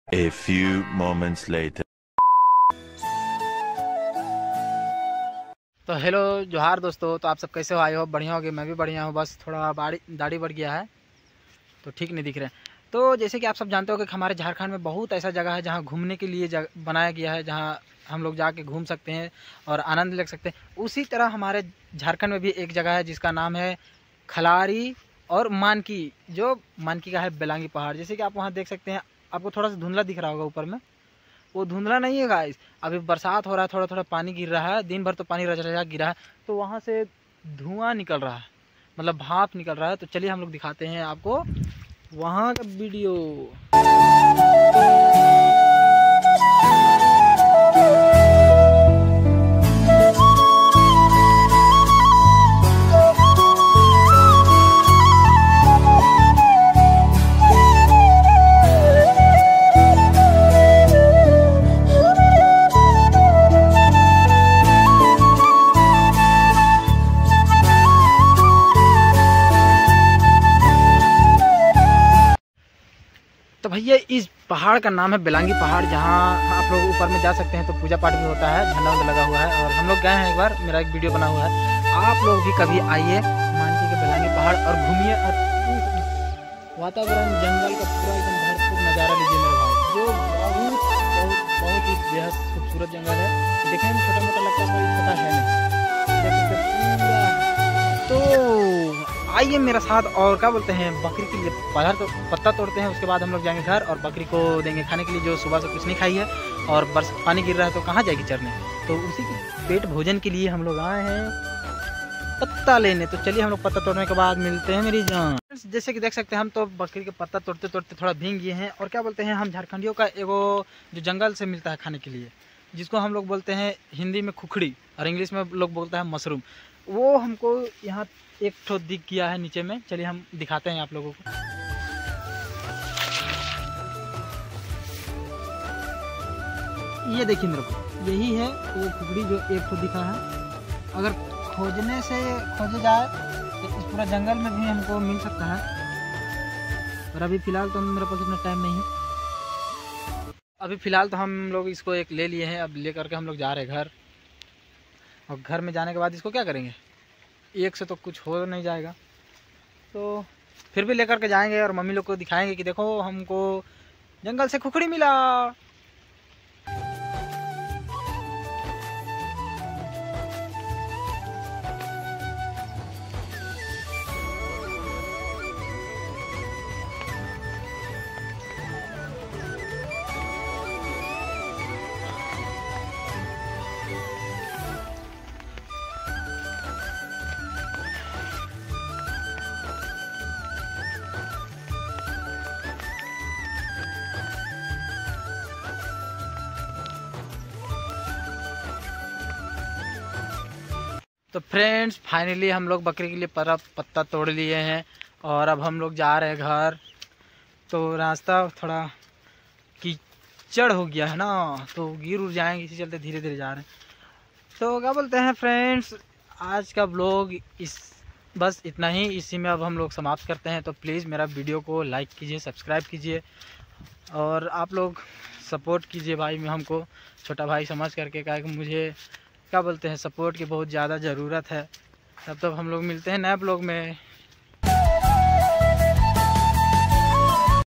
A few moments later. तो hello जोहार दोस्तों। तो आप सब कैसे हो? आए हो बढ़िया होगे, मैं भी बढ़िया हूँ। बस थोड़ा दाढ़ी बढ़ गया है तो ठीक नहीं दिख रहे हैं। तो जैसे कि आप सब जानते हो कि हमारे झारखंड में बहुत ऐसा जगह है जहाँ घूमने के लिए बनाया गया है, जहाँ हम लोग जाके घूम सकते हैं और आनंद ले सकते हैं। उसी तरह हमारे झारखंड में भी एक जगह है जिसका नाम है खलारी और मानकी। जो मानकी का है बेलांगी पहाड़। जैसे कि आप वहाँ देख सकते हैं, आपको थोड़ा सा धुंधला दिख रहा होगा ऊपर में। वो धुंधला नहीं है गाइस, अभी बरसात हो रहा है, थोड़ा थोड़ा पानी गिर रहा है, दिन भर तो पानी रच रचा गिरा है, तो वहाँ से धुआं निकल रहा है, मतलब भाप निकल रहा है। तो चलिए हम लोग दिखाते हैं आपको वहाँ का वीडियो। तो भैया इस पहाड़ का नाम है बेलांगी पहाड़, जहाँ आप लोग ऊपर में जा सकते हैं। तो पूजा पाठ भी होता है, झंडा वंडा लगा हुआ है, और हम लोग गए हैं एक बार, मेरा एक वीडियो बना हुआ है। आप लोग भी कभी आइए मानकी के बेलांगी पहाड़ और घूमिए, और वातावरण जंगल का पूरा एकदम भरपूर नज़ारा लीजिए मेरे भाई। जो बहुत बहुत बहुत ही बेहद खूबसूरत जंगल है। देखने में छोटा मोटा लगता है, कोई छोटा है नहीं, देख सकते पूरा। तो आइए मेरे साथ, और क्या बोलते हैं, बकरी के लिए पत्ता तोड़ते हैं। उसके बाद हम लोग जाएंगे घर और बकरी को देंगे खाने के लिए, जो सुबह से कुछ नहीं खाई है। और पानी गिर रहा है तो कहाँ जाएगी चरने, तो उसी के पेट भोजन के लिए हम लोग आए हैं पत्ता लेने। तो चलिए हम लोग पत्ता तोड़ने के बाद मिलते हैं मेरी जान। जैसे कि देख सकते हैं, हम तो बकरी के पत्ता तोड़ते तोड़ते थोड़ा भींग गए हैं। और क्या बोलते हैं, हम झारखंडियों का एगो जो जंगल से मिलता है खाने के लिए, जिसको हम लोग बोलते हैं हिंदी में खुखड़ी और इंग्लिश में लोग बोलता है मशरूम, वो हमको यहाँ एक ठो दिख गया है नीचे में। चलिए हम दिखाते हैं आप लोगों को। ये देखिए मेरे को, यही है वो खुखड़ी जो एक ठो दिखा है। अगर खोजे जाए तो इस पूरा जंगल में भी हमको मिल सकता है, पर अभी फ़िलहाल तो मेरे पास इतना टाइम नहीं है। अभी फ़िलहाल तो हम लोग इसको एक ले लिए हैं, अब ले करके हम लोग जा रहे हैं घर। और घर में जाने के बाद इसको क्या करेंगे, एक से तो कुछ हो नहीं जाएगा, तो फिर भी लेकर के जाएंगे और मम्मी लोग को दिखाएंगे कि देखो हमको जंगल से खुखड़ी मिला। तो फ्रेंड्स फाइनली हम लोग बकरी के लिए पत्ता तोड़ लिए हैं, और अब हम लोग जा रहे हैं घर। तो रास्ता थोड़ा कीचड़ हो गया है ना, तो गिर उड़ जाएंगे, इसी चलते धीरे धीरे जा रहे हैं। तो क्या बोलते हैं फ्रेंड्स, आज का व्लॉग बस इतना ही, इसी में अब हम लोग समाप्त करते हैं। तो प्लीज़ मेरा वीडियो को लाइक कीजिए, सब्सक्राइब कीजिए, और आप लोग सपोर्ट कीजिए भाई में हमको छोटा भाई समझ करके, क्या कि मुझे क्या बोलते हैं सपोर्ट की बहुत ज़्यादा ज़रूरत है। तब हम लोग मिलते हैं नए ब्लॉग में।